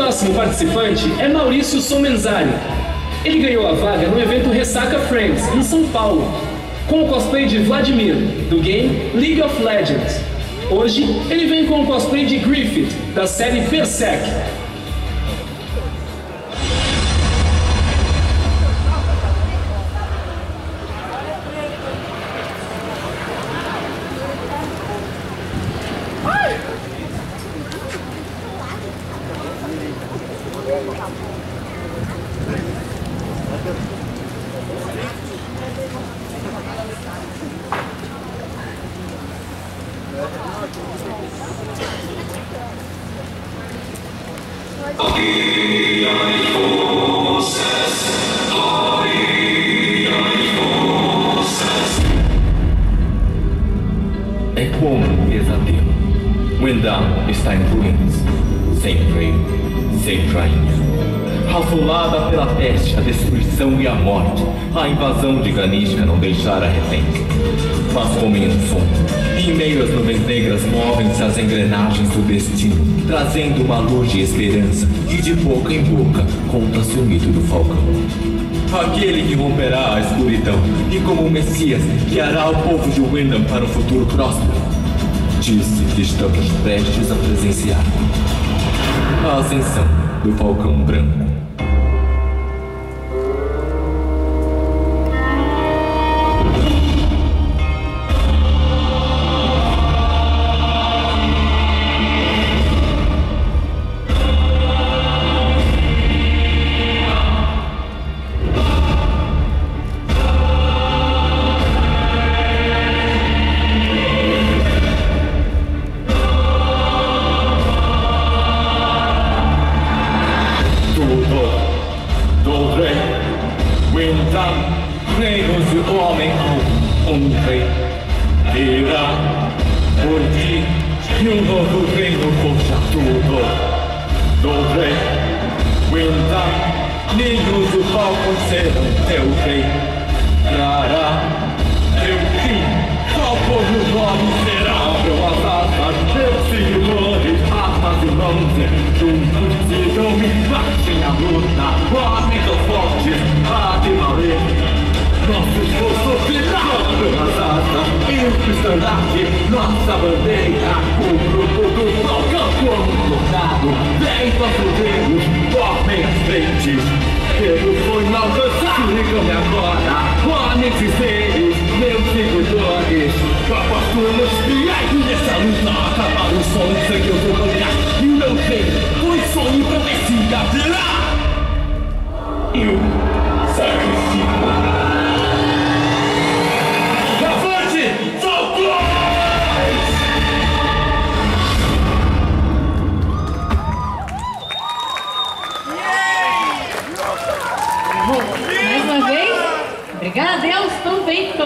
próximo participante é Maurício Somenzari. Ele ganhou a vaga no evento Ressaca Friends, em São Paulo, com o cosplay de Vladimir, do game League of Legends. Hoje, ele vem com o cosplay de Griffith, da série Berserk. É como um pesadelo. Wendam está em ruínas, sem rei, sem rainha. Assolada pela peste, a destruição e a morte, a invasão de Ganishka não deixara reféns. Mas como em um sonho, em meio às nuvens negras movem-se as engrenagens do destino, trazendo uma luz de esperança, e de boca em boca conta-se o mito do falcão. Aquele que romperá a escuridão, e como o Messias, guiará o povo de Wendam para um futuro próspero. Disse que estamos prestes a presenciar a ascensão do Falcão Branco. Reinos de homem ao rei virá por ti, e um novo reino puxa tudo do rei. Wendam, ninhos do falcão serão teu rei. Trará teu fim, qual povo nome será? Abram as asas, teus seguidores, armas e mãos, juntos se dão e marchem a luta. Homens são fortes, há de valer. Nosso esforço final nas asas e o estandarte, nossa bandeira, o grupo do falcão como soldado. Vem nossos reinos, formem as frentes. Deus foi alcançado, ligam-me agora. Homens e seres, meus seguidores, apóstolos fiéis nessa luta. Acabaram os sonhos que eu vou bancar, e o meu reino foi sonho profecia virá. Eu sacrifico. Mais uma vez, obrigada a Deus, tão bem.